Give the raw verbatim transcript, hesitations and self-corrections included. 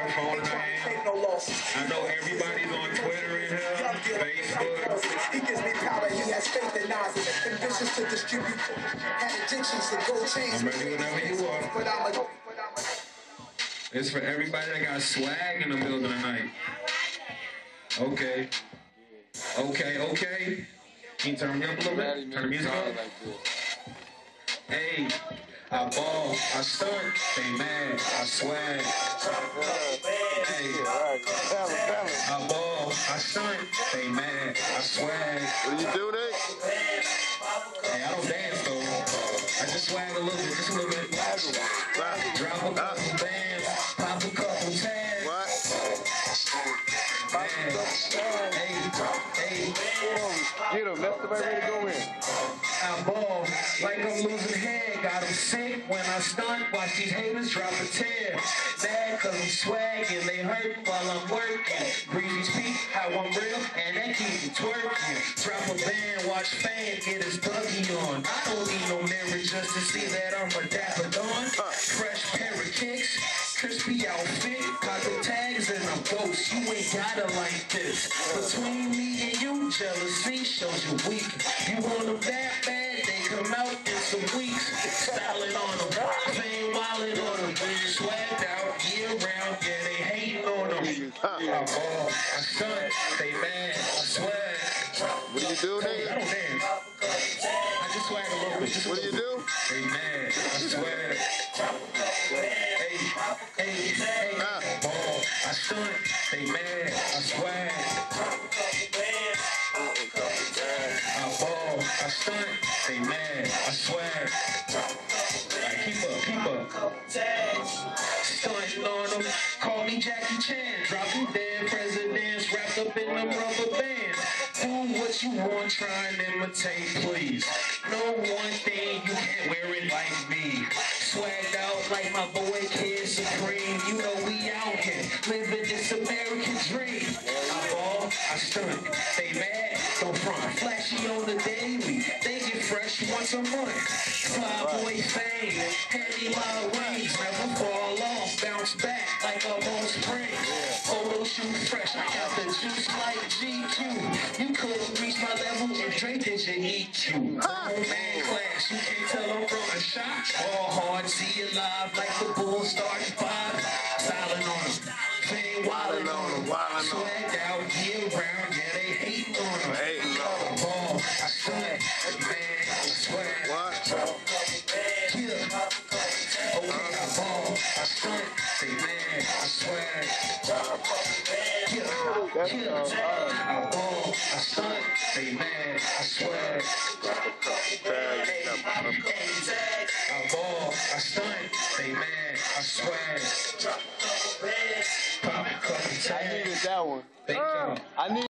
phone in her hand. I know everybody's on Twitter in here, Facebook. He gives me power, he has faith in Nas. Ambitions to distribute. Had addictions to go change. I'm ready whenever you are. But I'm a... It's for everybody that got swag in the building tonight. Okay. Okay, okay. Can you turn me up a little bit? Turn the music up. Hey, I ball, I stunt, they mad, I swag. Hey, I ball, I stunt, they mad, I swag. What do you do, Nick? Hey, I don't dance though. I just swag a little bit, just a little bit. Drop a couple bands, pop a couple tags. What? Man. Hey, hey. Get him, that's the right way to go in. I ball like I'm losing head. Got them sick when I stunt. Watch these haters drop a tear. Mad cause I'm swagging. They hurt while I'm working. Breezy speak how I'm real and that keep me twerking. Drop a band, watch fan get his buggy on. I don't need no mirror just to see that I'm a dapper don. Fresh pair of kicks, crispy outfit. Got the tags and I'm ghost. You ain't gotta like this. Between me and you, jealousy shows you weak. You want them that bad, they come out in some weeks. Styling on them, fame wildin' on them. Swagged out year round, yeah, they hating on them. I ball, I stunt, they mad, I swag. What do you do, Hey, I Nick? don't dance. I just swag a little bit. Just a What do you little do? bit. They mad, I swag. Hey, hey, hey, ball, I stunt, they mad, I swag. I ball, I stunt, they mad, I swag. Alright, keep up, keep up. Stunting on them, call me Jackie Chan. Dropping dead presidents wrapped up in them rubber bands. Do what you want, try and imitate, please. No one thing, you can't wear it like me. Swagged out like my boy Kid Supreme. You know we out here, living this American dream. I ball, I stunt, they mad, don't front. Flashy on the daily, they get fresh once a month. Fly boy fame, heavy my wings, never fall off, bounce back like I'm on spring. Photo shoot fresh, I got the juice like G Q. You couldn't reach my level if Drake did your E Q. Man class, you can't tell I'm from a shot. All hard, see you live like the Bulls starting five. Styling on them, fame wildin' on them. Swagged out year round, yeah, they hating on them. Hating on I ball, I stunt, man, I swag. What? Yeah. Okay, I ball, I stunt, they mad, I swag. Yeah, yeah. I ball, I stunt, they mad, I swag. Hey, hey, I ball, I stunt, they mad, I swag. Pop a couple I tags. needed that one. Thank y'all. I need